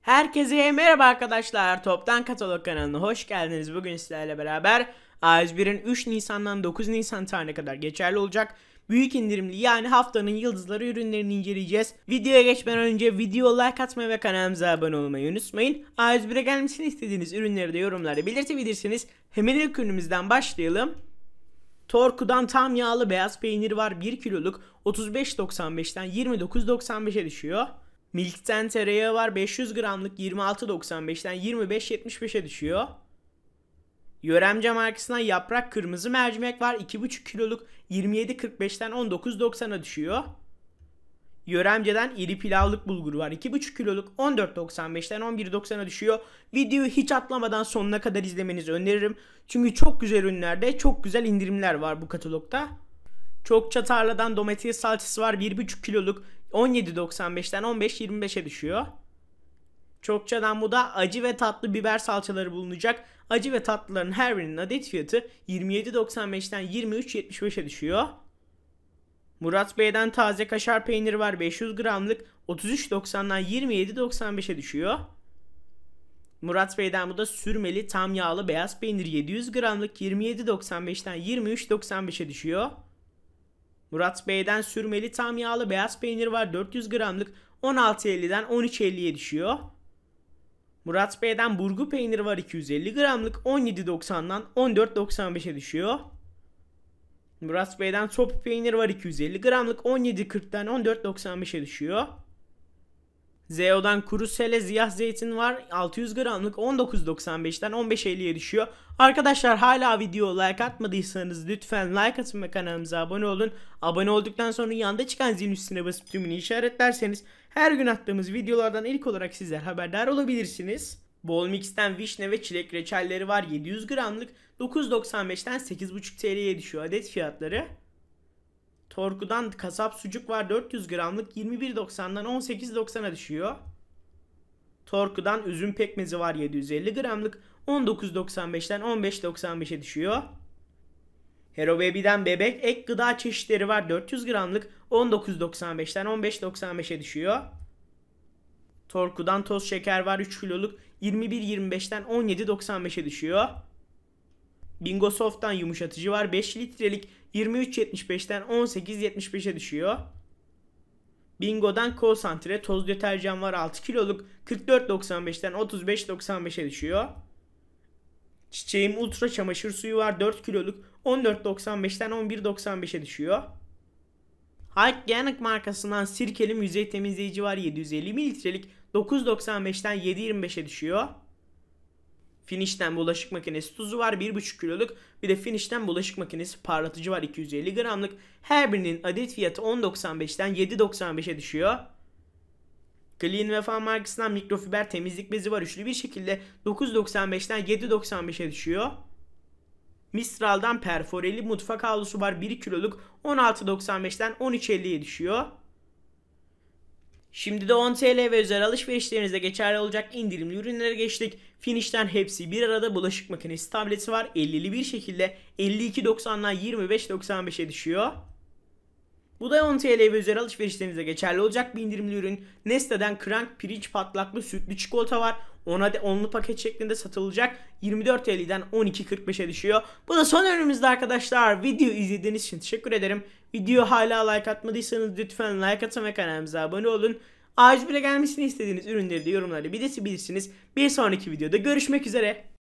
Herkese merhaba arkadaşlar. Toptan Katalog kanalına hoş geldiniz. Bugün sizlerle beraber A101'in 3 Nisan'dan 9 Nisan tarihine kadar geçerli olacak büyük indirimli yani haftanın yıldızları ürünlerini inceleyeceğiz. Videoya geçmeden önce video like atmayı ve kanalımıza abone olmayı unutmayın. A101'e gelmesini istediğiniz ürünleri de yorumlarda belirtebilirsiniz. Hemen ilk ürünümüzden başlayalım. Torku'dan tam yağlı beyaz peynir var. 1 kiloluk 35.95'ten 29.95'e düşüyor. Milk'ten tereyağı var. 500 gramlık 26.95'ten 25.75'e düşüyor. Yöremce markasından yaprak kırmızı mercimek var. 2,5 kiloluk 27.45'ten 19.90'a düşüyor. Yöremce'den iri pilavlık bulgur var. 2,5 kiloluk 14.95'ten 11.90'a düşüyor. Videoyu hiç atlamadan sonuna kadar izlemenizi öneririm. Çünkü çok güzel ürünlerde çok güzel indirimler var bu katalogda. Çokça tarladan domates salçası var. 1,5 kiloluk 17.95'ten 15.25'e düşüyor. Çokçadan bu da acı ve tatlı biber salçaları bulunacak. Acı ve tatlıların her birinin adet fiyatı 27.95'ten 23.75'e düşüyor. Murat Bey'den taze kaşar peyniri var. 500 gramlık 33.90'dan 27.95'e düşüyor. Murat Bey'den bu da sürmeli tam yağlı beyaz peynir 700 gramlık 27.95'ten 23.95'e düşüyor. Murat Bey'den sürmeli tam yağlı beyaz peynir var. 400 gramlık 16.50'den 13.50'ye düşüyor. Murat Bey'den burgu peyniri var. 250 gramlık 17.90'dan 14.95'e düşüyor. Murat Bey'den top peynir var. 250 gramlık 17.40'dan 14.95'e düşüyor. Zeo'dan kuru sele siyah zeytin var. 600 gramlık 19.95'ten 15.50'ye düşüyor. Arkadaşlar hala video like atmadıysanız lütfen like atın ve kanalımıza abone olun. Abone olduktan sonra yanda çıkan zilin üstüne basıp tümünü işaretlerseniz her gün attığımız videolardan ilk olarak sizler haberdar olabilirsiniz. Bol Mix'ten vişne ve çilek reçelleri var. 700 gramlık 9.95'ten 8,5 TL'ye düşüyor adet fiyatları. Torku'dan kasap sucuk var. 400 gramlık 21.90'dan 18.90'a düşüyor. Torku'dan üzüm pekmezi var. 750 gramlık 19.95'ten 15.95'e düşüyor. Hero Baby'den bebek ek gıda çeşitleri var. 400 gramlık 19.95'ten 15.95'e düşüyor. Torku'dan toz şeker var. 3 kiloluk 21.25'ten 17.95'e düşüyor. Bingo Soft'tan yumuşatıcı var. 5 litrelik 23.75'ten 18.75'e düşüyor. Bingo'dan konsantre toz deterjan var. 6 kiloluk 44.95'ten 35.95'e düşüyor. Çiçeğim ultra çamaşır suyu var. 4 kiloluk 14.95'ten 11.95'e düşüyor. Hygienic markasından sirkeli yüzey temizleyici var. 750 mililitrelik 9.95'ten 7.25'e düşüyor. Finish'ten bulaşık makinesi tuzu var. 1,5 kiloluk. Bir de Finish'ten bulaşık makinesi parlatıcı var. 250 gramlık. Her birinin adet fiyatı 10.95'ten 7.95'e düşüyor. Clean ve Fan markasından mikrofiber temizlik bezi var. Üçlü bir şekilde 9.95'ten 7.95'e düşüyor. Mistral'dan perforeli mutfak havlusu var. 1 kiloluk 16.95'ten 13.50'ye düşüyor. Şimdi de 10 TL ve özel alışverişlerinizde geçerli olacak indirimli ürünlere geçtik. Finish'ten hepsi bir arada bulaşık makinesi tableti var. 50'li bir şekilde 52.90'dan 25.95'e düşüyor. Bu da 10 TL ve özel alışverişlerinizde geçerli olacak bir indirimli ürün. Nestle'den Krank pirinç patlaklı sütlü çikolata var. 10'lu paket şeklinde satılacak. 24.50'den 12.45'e düşüyor. Bu da son ürünümüzde arkadaşlar. Video izlediğiniz için teşekkür ederim. Video hala like atmadıysanız lütfen like atın ve kanalımıza abone olun. A101'e gelmesini istediğiniz ürünleri de yorumlarda belirtebilirsiniz. Bir sonraki videoda görüşmek üzere.